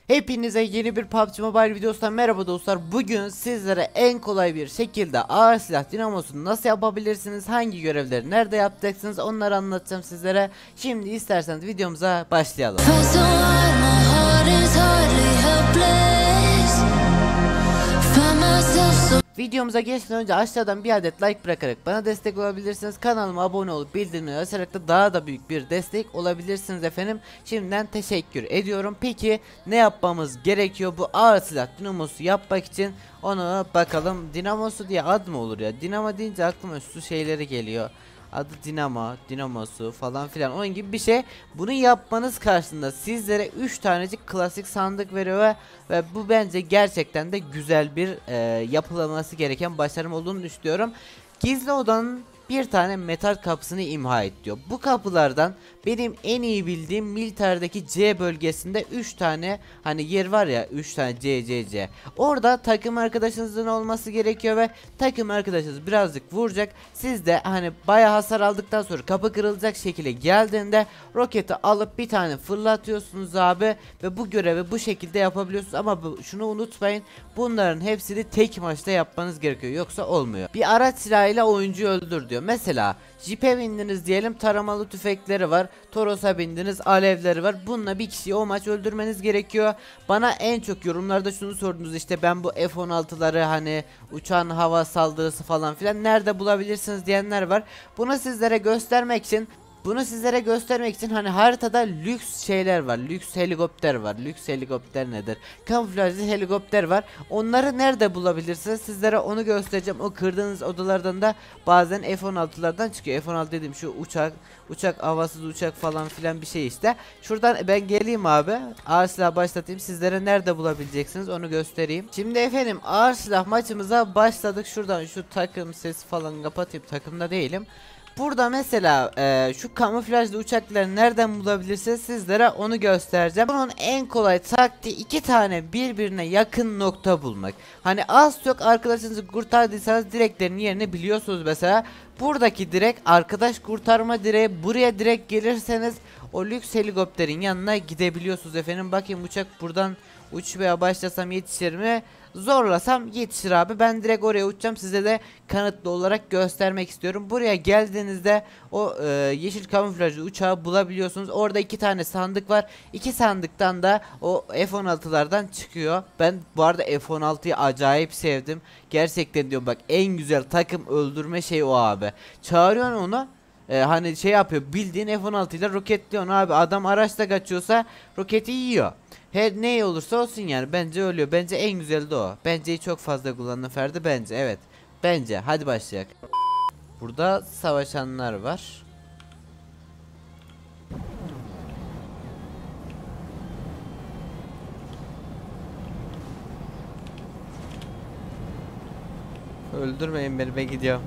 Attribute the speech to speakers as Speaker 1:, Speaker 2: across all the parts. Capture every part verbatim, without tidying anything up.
Speaker 1: Hepinize yeni bir P U B G Mobile videosundan merhaba dostlar. Bugün sizlere en kolay bir şekilde ağır silah dinamosunu nasıl yapabilirsiniz, hangi görevleri nerede yapacaksınız onları anlatacağım sizlere. Şimdi isterseniz videomuza başlayalım. Videomuza geçmeden önce aşağıdan bir adet like bırakarak bana destek olabilirsiniz. Kanalıma abone olup bildirimleri açarak da daha da büyük bir destek olabilirsiniz efendim. Şimdiden teşekkür ediyorum. Peki ne yapmamız gerekiyor bu ağır silah dinamosu yapmak için? Onu bakalım. Dinamosu diye ad mı olur ya? Dinamo deyince aklıma şu şeyleri geliyor. Adı dinamo, dinamosu falan filan onun gibi bir şey. Bunu yapmanız karşısında sizlere üç tanecik klasik sandık veriyor ve, ve bu bence gerçekten de güzel bir e, yapılması gereken başarım olduğunu düşünüyorum. Gizli odanın bir tane metal kapısını imha et diyor. Bu kapılardan benim en iyi bildiğim militerdeki C bölgesinde üç tane hani yer var ya, üç tane C C C. Orada takım arkadaşınızın olması gerekiyor ve takım arkadaşınız birazcık vuracak. Siz de hani bayağı hasar aldıktan sonra kapı kırılacak şekilde geldiğinde roketi alıp bir tane fırlatıyorsunuz abi ve bu görevi bu şekilde yapabiliyorsunuz. Ama bu, şunu unutmayın, bunların hepsini tek maçta yapmanız gerekiyor, yoksa olmuyor. Bir araç silahıyla oyuncuyu öldür diyor. Mesela Jeep'e bindiniz diyelim, taramalı tüfekleri var. Toros'a bindiniz, alevleri var. Bununla bir kişiyi o maç öldürmeniz gerekiyor. Bana en çok yorumlarda şunu sordunuz, işte ben bu F on altıları hani uçağın hava saldırısı falan filan nerede bulabilirsiniz diyenler var. Bunu sizlere göstermek için Bunu sizlere göstermek için hani haritada lüks şeyler var. Lüks helikopter var. Lüks helikopter nedir? Kamuflajlı helikopter var. Onları nerede bulabilirsiniz? Sizlere onu göstereceğim. O kırdığınız odalardan da bazen F on altılardan çıkıyor. F on altı dediğim şu uçak, uçak havasız uçak falan filan bir şey işte. Şuradan ben geleyim abi. Ağır silah başlatayım. Sizlere nerede bulabileceksiniz onu göstereyim. Şimdi efendim ağır silah maçımıza başladık. Şuradan şu takım sesi falan kapatayım. Takımda değilim. Burada mesela e, şu kamuflajlı uçakları nereden bulabilirsiniz sizlere onu göstereceğim. Bunun en kolay taktiği iki tane birbirine yakın nokta bulmak. Hani az çok arkadaşınızı kurtardıysanız direklerin yerini biliyorsunuz mesela. Buradaki direk arkadaş kurtarma direği, buraya direkt gelirseniz o lüks helikopterin yanına gidebiliyorsunuz efendim. Bakayım uçak buradan uçmaya başlasam yetişir mi? Zorlasam yetişir abi. Ben direkt oraya uçacağım, size de kanıtlı olarak göstermek istiyorum. Buraya geldiğinizde o e, yeşil kamuflajlı uçağı bulabiliyorsunuz. Orada iki tane sandık var. İki sandıktan da o F on altılardan çıkıyor. Ben bu arada F on altıyı acayip sevdim. Gerçekten diyorum bak, en güzel takım öldürme şey o abi. Çağırıyorsun onu. Ee, hani şey yapıyor, bildiğin F on altı ile roketliyorsun abi. Adam araçta kaçıyorsa roketi yiyor. Her ne olursa olsun yani, bence ölüyor. Bence en güzeli de o. Bence çok fazla kullanılan Ferdi, bence evet. Bence hadi başlayalım. Burada savaşanlar var. Öldürmeyin beni, ben gidiyorum.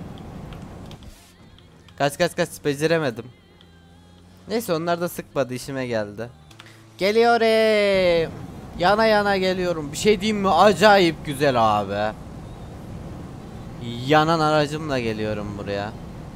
Speaker 1: Kaç kaç kaç, beceremedim. Neyse onlar da sıkmadı, işime geldi. Geliyorum. Yana yana geliyorum. Bir şey diyeyim mi? Acayip güzel abi. Yanan aracımla geliyorum buraya.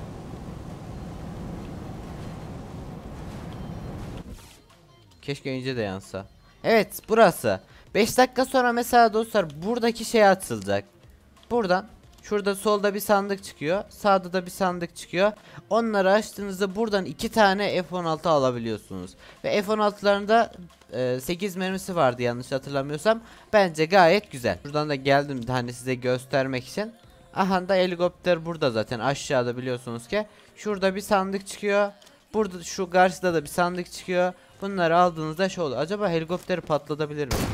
Speaker 1: Keşke önce de yansa. Evet burası. beş dakika sonra mesela dostlar buradaki şey açılacak. Buradan. Şurada solda bir sandık çıkıyor. Sağda da bir sandık çıkıyor. Onları açtığınızda buradan iki tane F on altı alabiliyorsunuz. Ve F on altılarında e, sekiz mermisi vardı yanlış hatırlamıyorsam. Bence gayet güzel. Buradan da geldim hani size göstermek için. Aha da helikopter burada zaten aşağıda, biliyorsunuz ki. Şurada bir sandık çıkıyor. Burada şu karşıda da bir sandık çıkıyor. Bunları aldığınızda şey olur. Acaba helikopteri patlatabilir mi?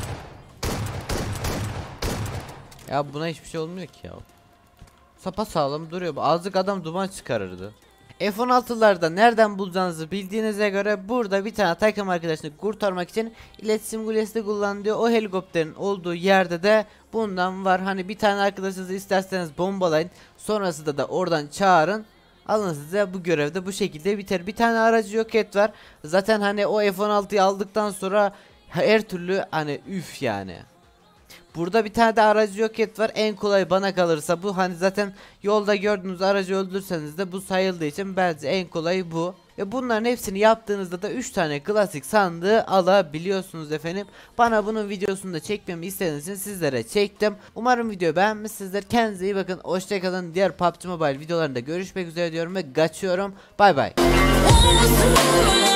Speaker 1: Ya buna hiçbir şey olmuyor ki ya. Sapa sağlam duruyor. Azıcık adam duman çıkarırdı. F on altılarda nereden bulacağınızı bildiğinize göre burada bir tane takım arkadaşını kurtarmak için iletişim kulesi kullanılıyor. O helikopterin olduğu yerde de bundan var. Hani bir tane arkadaşınızı isterseniz bombalayın. Sonrasında da oradan çağırın. Alın size bu görevde bu şekilde biter. Bir tane aracı yok et var. Zaten hani o F on altıyı aldıktan sonra her türlü hani üf yani. Burada bir tane de aracı yok et var. En kolay bana kalırsa bu. Hani zaten yolda gördüğünüz aracı öldürseniz de bu sayıldığı için bence en kolayı bu. Ve bunların hepsini yaptığınızda da üç tane klasik sandığı alabiliyorsunuz efendim. Bana bunun videosunu da çekmemi istediğiniz için sizlere çektim. Umarım video beğenmişsinizdir. Kendinize iyi bakın. Hoşçakalın. Diğer P U B G Mobile videolarında görüşmek üzere diyorum ve kaçıyorum. Bay bay.